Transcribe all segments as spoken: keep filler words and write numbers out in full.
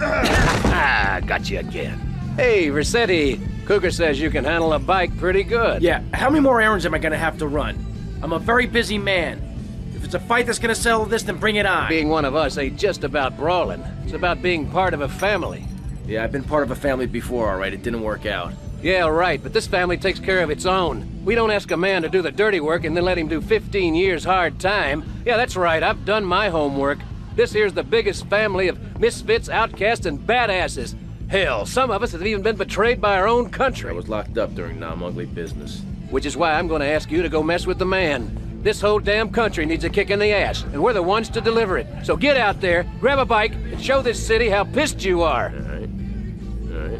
Got you again. Hey, Rossetti. Cougar says you can handle a bike pretty good. Yeah, how many more errands am I gonna have to run? I'm a very busy man. If it's a fight that's gonna settle this, then bring it on. Being one of us ain't just about brawling. It's about being part of a family. Yeah, I've been part of a family before, alright. It didn't work out. Yeah, right, but this family takes care of its own. We don't ask a man to do the dirty work and then let him do fifteen years hard time. Yeah, that's right, I've done my homework. This here's the biggest family of misfits, outcasts, and badasses. Hell, some of us have even been betrayed by our own country. I was locked up during non-ugly business. Which is why I'm gonna ask you to go mess with the man. This whole damn country needs a kick in the ass, and we're the ones to deliver it. So get out there, grab a bike, and show this city how pissed you are. Alright. Alright.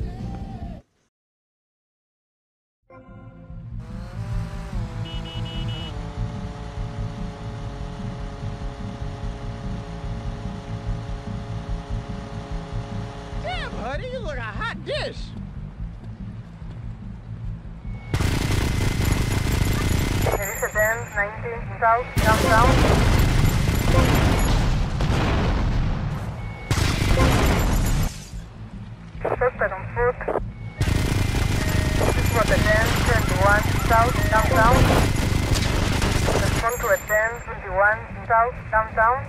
Buddy, you look a hot dish. There is a ten, nineteen, south, downtown. Suspect on foot. This was a ten, twenty-one, south, downtown. Respond to a ten, twenty-one, south, downtown.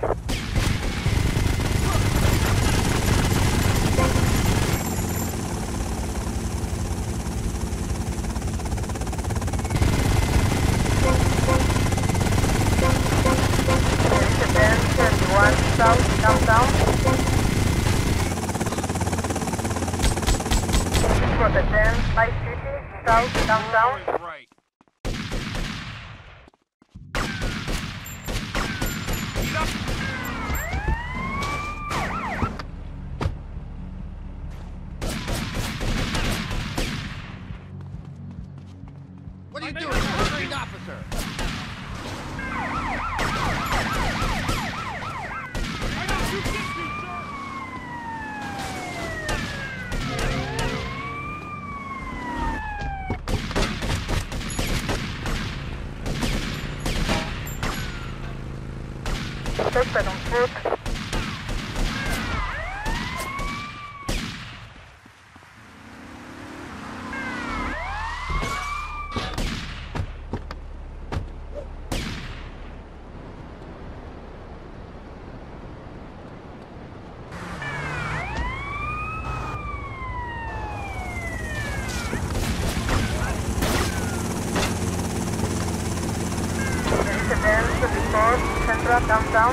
One south, downtown. For the ten, Vice City, south, downtown. Right. What are you doing, restrained officer? Suspect on foot. Central, downtown.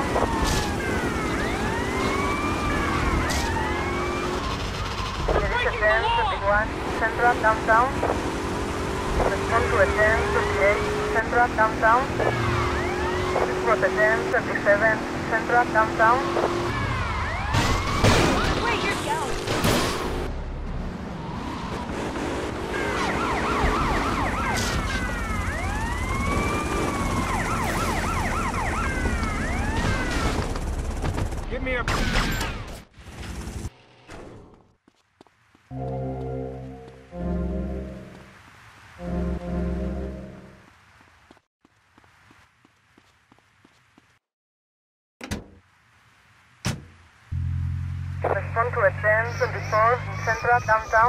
There is a ten, twenty-one, Central, downtown. Respond to a ten, twenty-eight, Central, downtown. This was a ten, twenty-seven, Central, downtown. Where you're going? Give me a... Respond to a ten, twenty-four, Central, downtown.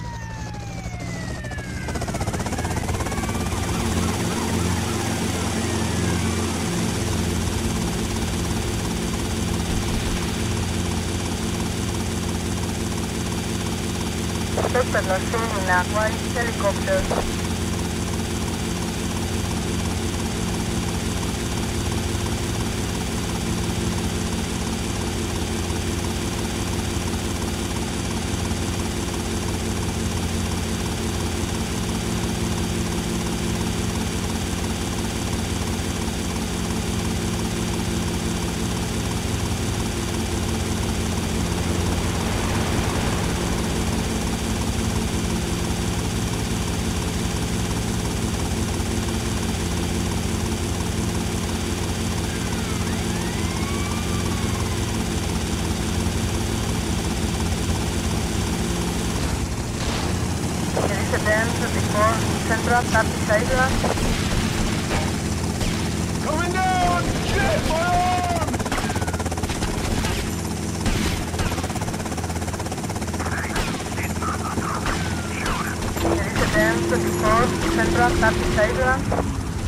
Suspect was seen in a white helicopter. twenty-four, Central, Taxi Island. Coming down! Shit, my arm! twenty-four, Central Turkish Island.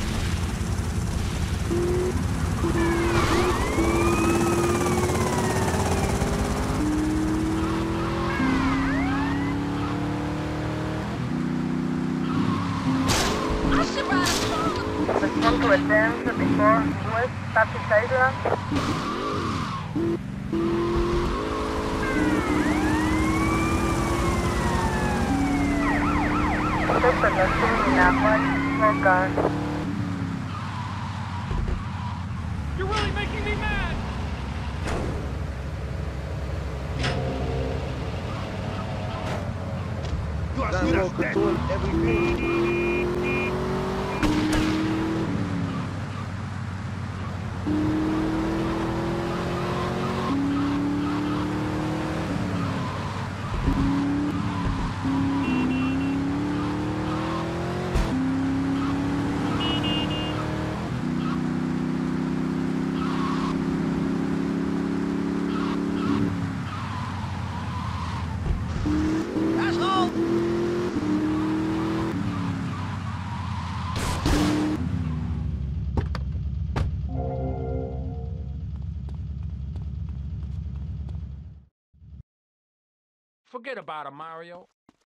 Respond to a ten twenty-four, West Turkish Island. Stop pedestrian in a white small car. You're really making me mad! You are good as dead. Forget about it, Mario.